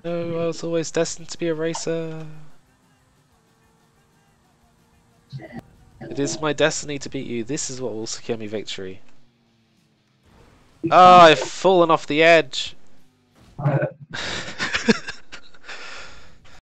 No, I was always destined to be a racer. It is my destiny to beat you. This is what will secure me victory. Oh, I've fallen off the edge.